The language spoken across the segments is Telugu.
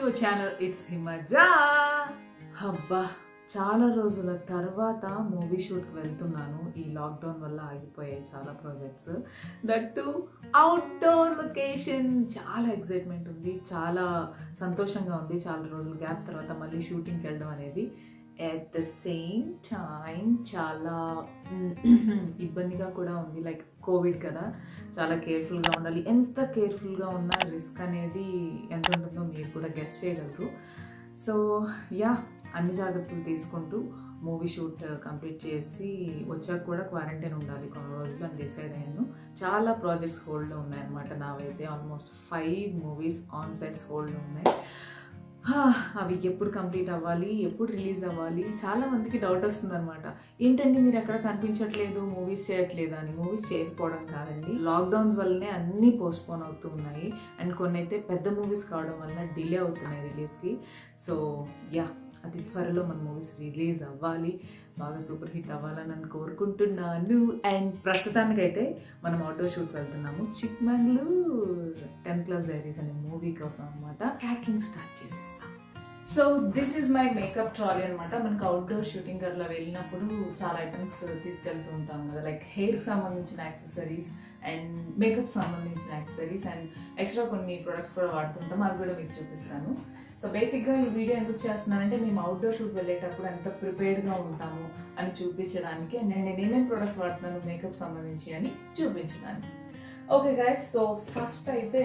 To channel it's Himaja. అబ్బా చాలా రోజుల తర్వాత మూవీ షూట్కి వెళ్తున్నాను. ఈ లాక్డౌన్ వల్ల ఆగిపోయాయి చాలా ప్రాజెక్ట్స్. That outdoor location. చాలా ఎక్సైట్మెంట్ ఉంది, చాలా సంతోషంగా ఉంది. చాలా రోజుల గ్యాప్ తర్వాత మళ్ళీ షూటింగ్కి వెళ్ళడం అనేది ఎట్ ద సేమ్ టైం చాలా ఇబ్బందిగా కూడా ఉంది. లైక్ కోవిడ్ కదా, చాలా కేర్ఫుల్గా ఉండాలి. ఎంత కేర్ఫుల్గా ఉన్నా రిస్క్ అనేది ఎంత ఉంటుందో మీరు కూడా గెస్ చేయగలరు. సో యా, అన్ని జాగ్రత్తలు తీసుకుంటూ మూవీ షూట్ కంప్లీట్ చేసి వచ్చాక కూడా క్వారంటైన్ ఉండాలి కొన్ని రోజులు అని డిసైడ్ అయ్యాను. చాలా ప్రాజెక్ట్స్ హోల్డ్లో ఉన్నాయన్నమాట. నావైతే ఆల్మోస్ట్ 5 మూవీస్ ఆన్ సెట్స్ హోల్డ్లో ఉన్నాయి. అవి ఎప్పుడు కంప్లీట్ అవ్వాలి, ఎప్పుడు రిలీజ్ అవ్వాలి. చాలామందికి డౌట్ వస్తుంది అనమాట, ఏంటండి మీరు ఎక్కడ కనిపించట్లేదు, మూవీస్ చేయట్లేదు అని. మూవీస్ చేయకపోవడం కాదండి, లాక్డౌన్స్ వల్లనే అన్నీ పోస్ట్పోన్ అవుతూ ఉన్నాయి. అండ్ కొన్ని అయితే పెద్ద మూవీస్ కావడం వల్ల డిలే అవుతున్నాయి రిలీజ్కి. సో యా, అతి త్వరలో మన మూవీస్ రిలీజ్ అవ్వాలి, బాగా సూపర్ హిట్ అవ్వాలని నేను కోరుకుంటున్నాను. అండ్ ప్రస్తుతానికైతే మనం అవుట్డోర్ షూట్ వెళ్తున్నాము. చిక్మంగళూర్ 10th క్లాస్ డైరీస్ అనే మూవీ కోసం అనమాట. ప్యాకింగ్ స్టార్ట్ చేసేస్తాం. So this is my makeup trolley అనమాట. మనకు అవుట్డోర్ షూటింగ్ అట్లా వెళ్ళినప్పుడు చాలా ఐటమ్స్ తీసుకెళ్తూ ఉంటాం కదా, లైక్ హెయిర్కి సంబంధించిన యాక్సెసరీస్ అండ్ మేకప్ సంబంధించిన యాక్సెసరీస్ అండ్ ఎక్స్ట్రా కొన్ని ప్రొడక్ట్స్ కూడా వాడుతుంటాం. అవి కూడా మీకు చూపిస్తాను. సో బేసిక్గా ఈ వీడియో ఎందుకు చేస్తున్నానంటే, మేము అవుట్డోర్ షూట్ వెళ్ళేటప్పుడు ఎంత ప్రిపేర్డ్గా ఉంటాము అని చూపించడానికి, అండ్ నేను ఏమేమి ప్రొడక్ట్స్ వాడుతున్నాను మేకప్ సంబంధించి అని చూపించడానికి. ఓకే గైస్, సో ఫస్ట్ అయితే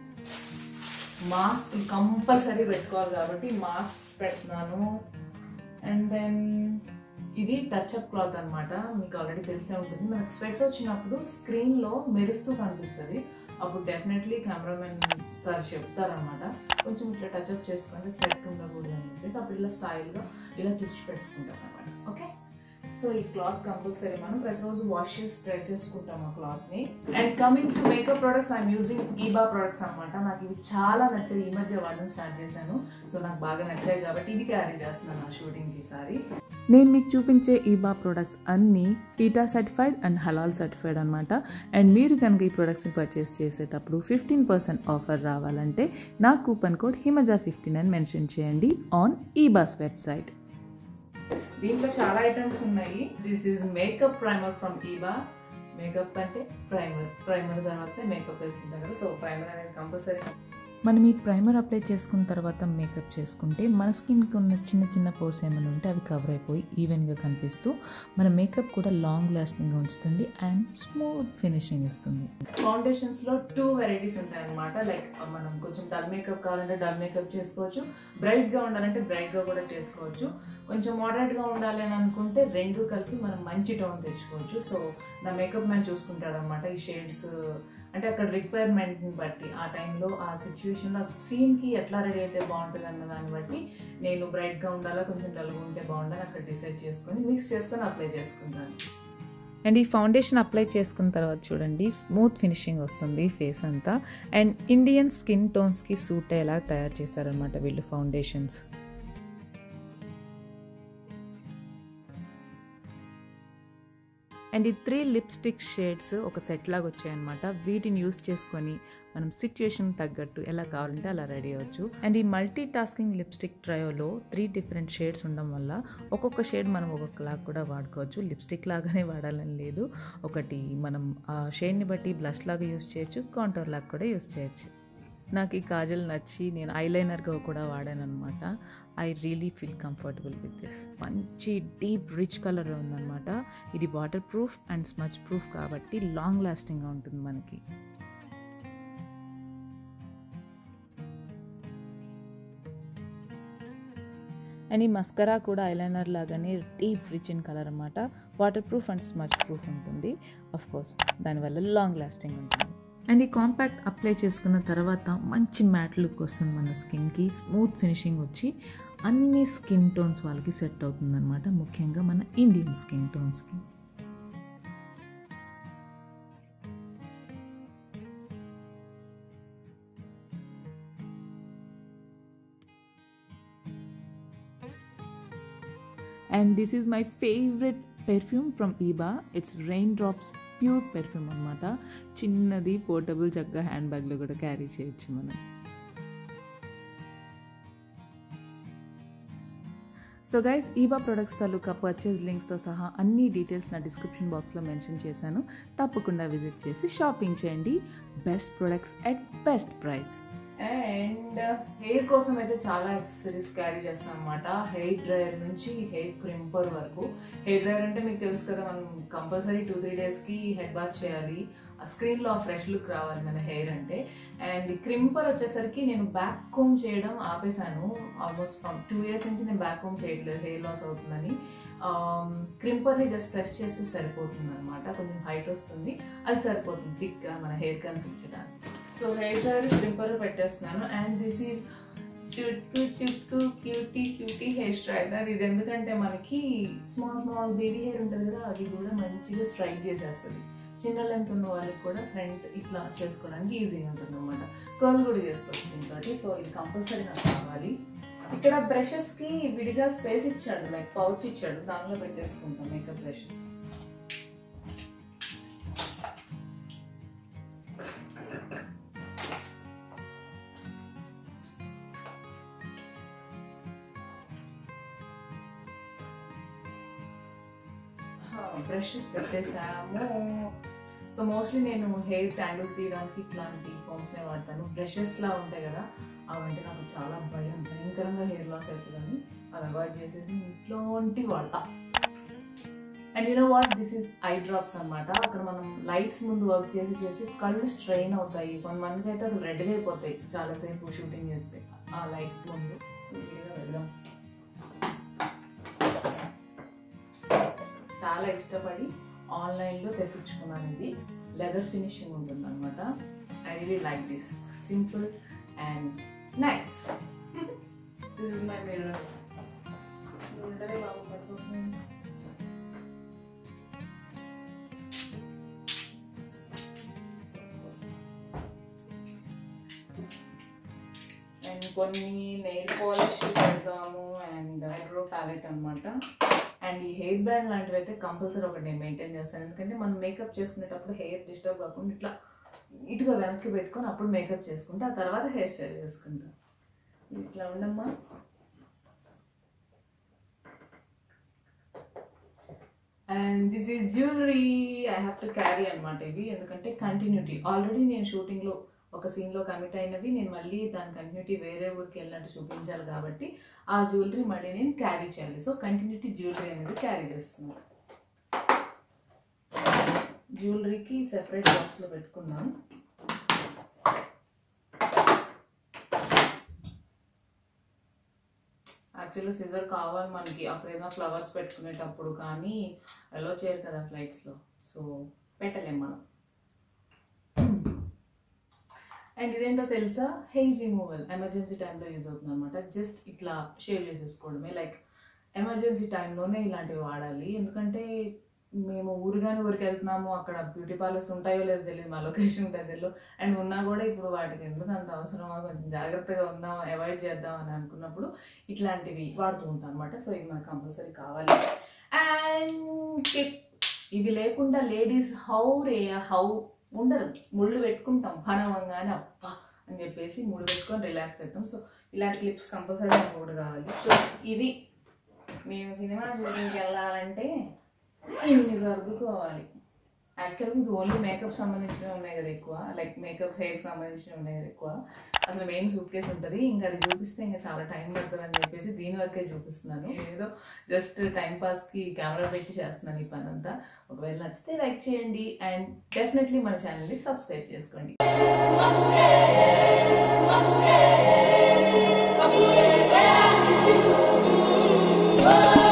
మాస్క్ కంపల్సరీ పెట్టుకోవాలి కాబట్టి మాస్క్స్ పెడుతున్నాను. అండ్ దెన్ ఇది టచ్అప్ క్లాత్ అనమాట. మీకు ఆల్రెడీ తెలిసే ఉంటుంది, మనకు స్వెట్ వచ్చినప్పుడు స్క్రీన్లో మెరుస్తూ కనిపిస్తుంది. అప్పుడు డెఫినెట్లీ కెమెరామెన్ సార్ చెప్తారనమాట, కొంచెం ఇట్లా టచ్అప్ చేసుకోండి, స్వెట్ ఉండకూడదు అని చెప్పేసి. అప్పుడు ఇలా స్టైల్గా ఇలా తుడిచి పెట్టుకుంటాం అనమాట. ఓకే, సో ఈ క్లాత్ కంపల్సరీ మనం ప్రతిరోజు వాష్ చేసి ట్రై చేసుకుంటాం ఆ క్లాత్ని. And coming to makeup products, I'm using Iba products అనమాట. నాకు ఇవి చాలా నచ్చాయి, ఈ మధ్య వాడడం స్టార్ట్ చేశాను. సో నాకు బాగా నచ్చాయి కాబట్టి ఇది క్యారీ చేస్తున్నాను నా షూటింగ్కి ఈసారి. నేను మీకు చూపించే ఈబా ప్రొడక్ట్స్ అన్నీ PETA certified and halal certified అనమాట. అండ్ మీరు కనుక ఈ ప్రొడక్ట్స్ని పర్చేస్ చేసేటప్పుడు 15% ఆఫర్ రావాలంటే నా కూపన్ కోడ్ హిమజా15 అని మెన్షన్ చేయండి ఆన్ ఈబాస్ వెబ్సైట్. దీంట్లో చాలా ఐటమ్స్ ఉన్నాయి. This is makeup primer from Iba. Makeup అంటే ప్రైమర్ తర్వాత మేకప్ వేసుకుంటాం కదా, సో ప్రైమర్ అనేది కంపల్సరీ. మనం ఈ ప్రైమర్ అప్లై చేసుకున్న తర్వాత మేకప్ చేసుకుంటే మన స్కిన్కి ఉన్న చిన్న చిన్న పోర్స్ ఏమైనా ఉంటే అవి కవర్ అయిపోయి ఈవెన్గా కనిపిస్తూ మన మేకప్ కూడా లాంగ్ లాస్టింగ్గా ఉంచుతుంది అండ్ స్మూత్ ఫినిషింగ్ ఇస్తుంది. ఫౌండేషన్స్లో 2 వెరైటీస్ ఉంటాయన్నమాట. లైక్ మనం కొంచెం డల్ మేకప్ కావాలంటే డల్ మేకప్ చేసుకోవచ్చు, బ్రైట్గా ఉండాలంటే బ్రైట్గా కూడా చేసుకోవచ్చు. కొంచెం మోడరేట్గా ఉండాలి అని అనుకుంటే 2 కలిపి మనం మంచి టోన్ తెచ్చుకోవచ్చు. సో నా మేకప్ మ్యాన్ చూసుకుంటాడు అనమాట ఈ షేడ్స్. అంటే అక్కడ రిక్వైర్మెంట్ని బట్టి ఆ టైంలో ఆ సిచ్యువేషన్లో ఆ సీన్కి ఎట్లా రెడీ అయితే బాగుంటుంది అన్న దాన్ని బట్టి నేను బ్రైట్గా ఉండాలా కొంచెం డల్గా ఉంటే బాగుండాలి అక్కడ డిసైడ్ చేసుకొని మిక్స్ చేసుకొని అప్లై చేసుకుంటాను. అండ్ ఈ ఫౌండేషన్ అప్లై చేసుకున్న తర్వాత చూడండి స్మూత్ ఫినిషింగ్ వస్తుంది ఫేస్ అంతా. అండ్ ఇండియన్ స్కిన్ టోన్స్కి సూట్ అయ్యేలా తయారు చేశారనమాట వీళ్ళు ఫౌండేషన్స్. అండ్ ఈ 3 లిప్స్టిక్ షేడ్స్ ఒక సెట్ లాగా వచ్చాయన్నమాట. వీటిని యూస్ చేసుకొని మనం సిచ్యువేషన్ తగ్గట్టు ఎలా కావాలంటే అలా రెడీ అవ్వచ్చు. అండ్ ఈ మల్టీ టాస్కింగ్ లిప్స్టిక్ ట్రయోలో 3 డిఫరెంట్ షేడ్స్ ఉండడం వల్ల ఒక్కొక్క షేడ్ మనం ఒక్కొక్కలాగా కూడా వాడుకోవచ్చు. లిప్స్టిక్ లాగానే వాడాలని లేదు, ఒకటి మనం ఆ షేడ్ని బట్టి బ్లష్ లాగా యూస్ చేయొచ్చు, కాంటోర్ లాగా కూడా యూస్ చేయొచ్చు. నాకు ఈ కాజల్ నచ్చి నేను ఐలైనర్గా కూడా వాడాను అనమాట. I really feel comfortable with this. మంచి డీప్ రిచ్ కలర్ ఉందన్నమాట. ఇది waterproof and smudge proof కాబట్టి లాంగ్ లాస్టింగ్గా ఉంటుంది మనకి. అండ్ ఈ మస్కరా కూడా ఐలైనర్ లాగానే డీప్ రిచ్ ఇన్ కలర్ అనమాట. Waterproof and smudge proof ఉంటుంది. ఆఫ్ కోర్స్ దానివల్ల లాంగ్ లాస్టింగ్ ఉంటుంది. అండ్ ఈ కాంపాక్ట్ అప్లై చేసుకున్న తర్వాత మంచి మ్యాట్ లుక్ వస్తుంది మన స్కిన్కి, స్మూత్ ఫినిషింగ్ వచ్చి అన్ని స్కిన్ టోన్స్ వాళ్ళకి సెట్ అవుతుందన్నమాట, ముఖ్యంగా మన ఇండియన్ స్కిన్ టోన్స్కి. And this is my favourite perfume from Iba. It's raindrops pure perfume అనమాట. చిన్నది పోర్టబుల్, చక్కగా హ్యాండ్ బ్యాగ్లో కూడా క్యారీ చేయొచ్చు మనం. సో గైస్, ఈబా ప్రొడక్ట్స్ తాలూకా పర్చేజ్ లింక్స్తో సహా అన్ని డీటెయిల్స్ నా డిస్క్రిప్షన్ బాక్స్లో మెన్షన్ చేశాను. తప్పకుండా విజిట్ చేసి షాపింగ్ చేయండి. Best products at best price. And hair కోసం అయితే చాలా యాక్సెసరీస్ క్యారీ చేస్తాం అనమాట. హెయిర్ డ్రైయర్ నుంచి హెయిర్ క్రింపర్ వరకు. హెయిర్ డ్రైయర్ అంటే మీకు తెలుసు కదా, మనం కంపల్సరీ 2-3 డేస్కి హెడ్ బాత్ చేయాలి. ఆ స్క్రీన్లో ఆ ఫ్రెష్ లుక్ రావాలి మన హెయిర్ అంటే. అండ్ క్రింపర్ వచ్చేసరికి నేను బ్యాక్ కోమ్ చేయడం ఆపేశాను. ఆల్మోస్ట్ 2 ఇయర్స్ నుంచి నేను బ్యాక్ కోమ్ చేయట్లేదు, హెయిర్ లాస్ అవుతుందని. క్రింపర్ని జస్ట్ ప్రెస్ చేస్తే సరిపోతుంది అనమాట. కొంచెం హైట్ వస్తుంది, అది సరిపోతుంది థిక్గా మన హెయిర్ కనిపించడానికి. సో హెయిర్ డ్రైయర్ క్రింపర్ పెట్టేస్తున్నాను. అండ్ దిస్ ఈజ్ చుట్కు చుట్కు క్యూటీ హెయిర్ స్ట్రైనర్. ఇది ఎందుకంటే మనకి స్మాల్ బేబీ హెయిర్ ఉంటుంది కదా, అది కూడా మంచిగా స్ట్రైక్ చేసేస్తుంది. చిన్న లెంత్ ఉన్న వాళ్ళకి కూడా ఫ్రంట్ ఇట్లా చేసుకోవడానికి ఈజీగా ఉంటుంది అనమాట. కర్ల్ కూడా చేసుకోవచ్చు దీంతో. సో ఇది కంపల్సరీ నాకు కావాలి. ఇక్కడ బ్రషెస్కి విడిగా స్పేస్ ఇచ్చాడు, లైక్ పౌచ్ ఇచ్చాడు, దానిలో పెట్టేసుకుంటాం మేకప్ బ్రషెస్. బ్రషెస్ పెట్టేసాము. సో మోస్ట్లీ నేను హెయిర్ ట్యాంగిల్స్ తీయడానికి ఇట్లాంటి ఫోమ్స్నే వాడతాను. బ్రషెస్లా ఉంటాయి కదా, అవంటే నాకు చాలా భయంకరంగా హెయిర్ లాస్ అవుతుందని అవి అవాయిడ్ చేసేసి ఇంట్లోంటి వాడతా. And you know what, this is eye drops అనమాట. అక్కడ మనం లైట్స్ ముందు వర్క్ చేసి కళ్ళు స్ట్రెయిన్ అవుతాయి. కొంతమందికి అయితే అసలు రెడ్గా అయిపోతాయి చాలాసేపు షూటింగ్ చేస్తే ఆ లైట్స్ ముందు. వెళ్దాం. చాలా ఇష్టపడి ఆన్లైన్లో తెప్పించుకున్నాను. ఇది లెదర్ ఫినిషింగ్ ఉంటుంది అనమాట. I really like this, simple and nice. This is my mirror. ఉంటనే బాగా పడుతుంది. అండ్ కొన్ని నెయిల్ పాలిష్ పెడతాము అండ్ ఐబ్రో ప్యాలెట్ అనమాట. అండ్ ఈ హెయిర్ బ్యాండ్ లాంటివి అయితే కంపల్సరీ ఒకటి నేను మెయింటైన్ చేస్తాను. ఎందుకంటే మనం మేకప్ చేసుకునేటప్పుడు హెయిర్ డిస్టర్బ్ కాకుండా ఇట్లా ఇటుగా వెనక్కి పెట్టుకొని అప్పుడు మేకప్ చేసుకుంటే ఆ తర్వాత హెయిర్ స్టైల్ చేసుకుంటాం. ఇట్లా ఉండమ్మా. And this is jewellery. I have to carry అనమాట ఇవి, ఎందుకంటే కంటిన్యూటీ. ఆల్రెడీ నేను షూటింగ్లో ఒక సీన్లో కమిట్ అయినవి నేను మళ్ళీ దాని కంటిన్యూటీ వేరే ఊరికి వెళ్ళినట్టు చూపించాలి కాబట్టి ఆ జ్యువెలరీ మళ్ళీ నేను క్యారీ చేయాలి. సో కంటిన్యూటీ జ్యువెలరీ అనేది క్యారీ చేస్తున్నాను. జ్యువెలరీకి సెపరేట్ బాక్స్లో పెట్టుకుందాం. యాక్చువల్లీ సిజర్ కావాలి మనకి అక్కడ ఏదైనా ఫ్లవర్స్ పెట్టుకునేటప్పుడు, కానీ అలో చేయరు కదా ఫ్లైట్స్లో, సో పెట్టలేం మనం. అండ్ ఇదేంటో తెలుసా, హెయిర్ రిమూవల్ ఎమర్జెన్సీ టైంలో యూజ్ అవుతుంది అనమాట. జస్ట్ ఇట్లా షేవ్ చేసుకోవడమే. లైక్ ఎమర్జెన్సీ టైంలోనే ఇలాంటివి వాడాలి. ఎందుకంటే మేము ఊరికి వెళ్తున్నాము, అక్కడ బ్యూటీ పార్లర్స్ ఉంటాయో లేదో తెలియదు మా లొకేషన్ దగ్గరలో. అండ్ ఉన్నా కూడా ఇప్పుడు వాటికి ఎందుకు అంత అవసరమా, కొంచెం జాగ్రత్తగా ఉందాం, అవాయిడ్ చేద్దాం అని అనుకున్నప్పుడు ఇట్లాంటివి వాడుతూ ఉంటాం అనమాట. సో ఇవి మనకు కంపల్సరీ కావాలి. అండ్ ఇవి లేకుండా లేడీస్ హౌ ఉండరు. ముళ్ళు పెట్టుకుంటాం పనవంగానే అప్ప అని చెప్పేసి ముళ్ళు పెట్టుకొని రిలాక్స్ అవుతాం. సో ఇలాంటి క్లిప్స్ కంపల్సరీ నాకు కూడా కావాలి. సో ఇది మేము సినిమా షూటింగ్కి వెళ్ళాలంటే ఇన్ని సర్దుకోవాలి. యాక్చువల్గా ఇది ఓన్లీ మేకప్ సంబంధించినవి ఉన్నాయి కదా ఎక్కువ, లైక్ మేకప్ హెయిర్కి సంబంధించినవి ఉన్నాయి కదా ఎక్కువ. అసలు మెయిన్ సూట్ కేసు ఉంటుంది, ఇంకా అది చూపిస్తే ఇంకా చాలా టైం పడుతుంది అని చెప్పేసి దీని వరకే చూపిస్తున్నాను. ఏదో జస్ట్ టైంపాస్కి కెమెరా పెట్టి చేస్తున్నాను ఈ పని అంతా. ఒకవేళ నచ్చితే లైక్ చేయండి అండ్ డెఫినెట్లీ మన ఛానల్ని సబ్స్క్రైబ్ చేసుకోండి. Oh